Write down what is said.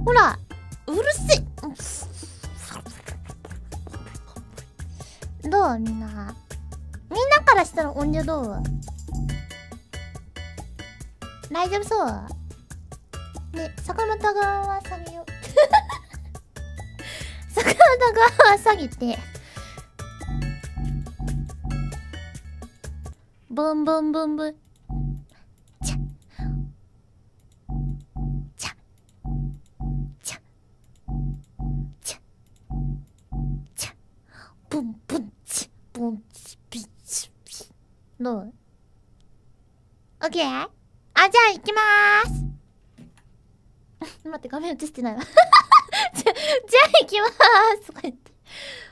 ほら、うるせえ。どうみんな。みんなからしたら音量どう？大丈夫そうね、坂本側は下げよう。坂本側は下げて。ブンブンブンブン。チャチャチャチャチャブンブンチブンチピチピ。どう？オッケー？あ、じゃあ行きまーす。待って、画面映してないわ。じゃあ行きまーすとか言って。